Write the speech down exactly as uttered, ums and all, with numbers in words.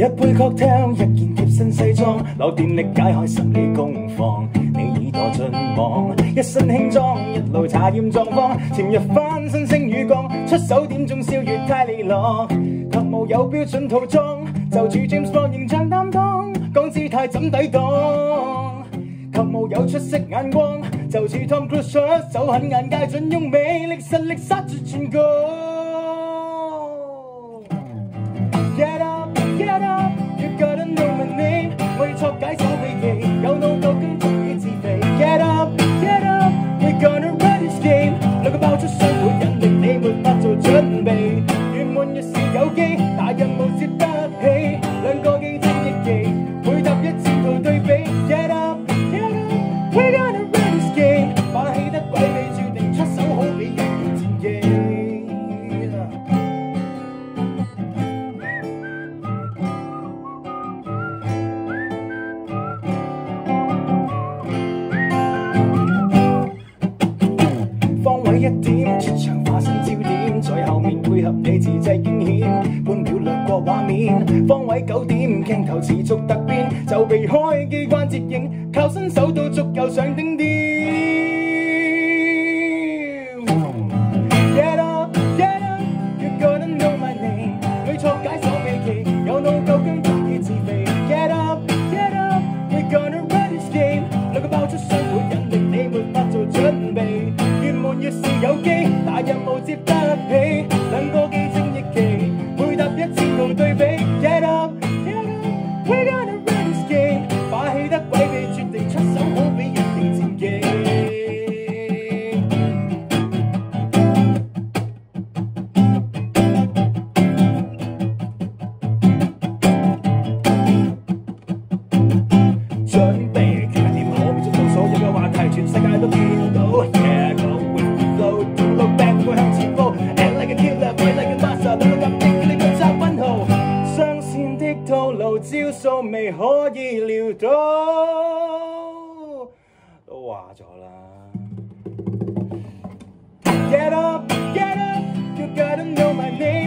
杯 cocktail， 一件貼身西裝，攞電力解開心理攻防。你已墮進網，一身輕裝，一路查驗狀況。潛入翻身升與降，出手點中笑穴太利落。特務有標準套裝，就似 James Bond 形象擔當，講姿態怎抵擋。特務有出色眼光，就似 Tom 出手狠眼界準，用魅力實力殺盡全局。Get up, get up, you gotta know my name。我要錯解鎖秘技，有腦夠跟足以自肥。Get up, get up, we're gonna run this game。兩個爆出雙倍引力，你沒法做準備。越悶越是有機，大任務接得起。兩個既正亦奇，配搭一次圖對比。Get up, get up, we're gonna run this game。霸氣得鬼味，注定出手好比人形戰機。一點出場化身焦點，在後面配合你自製驚險，半秒掠過畫面。方位九點，鏡頭持續突變，就避開機關接應，靠身手都足夠上頂點。Get up, get up, you gotta know my name。女錯解鎖秘技，有腦夠姜足以自肥。Get up, get up, we're gonna run this game。兩個爆出雙倍引力，你沒法做準備。越是有機，大任務接得起，兩個既正亦奇，配搭一次圖對比。Get up, get up, we're gonna run this game。霸氣得鬼味，絕地出手好比人形戰機。準備傾下點好，接觸到所有嘅話題，全世界都見到。Yeah,向前步 ，act like a killer， play like a master， 等到咁勁，你冇揸分號。雙線的套路招數未可以料到，都話咗啦。Get up, get up, you gotta know my name。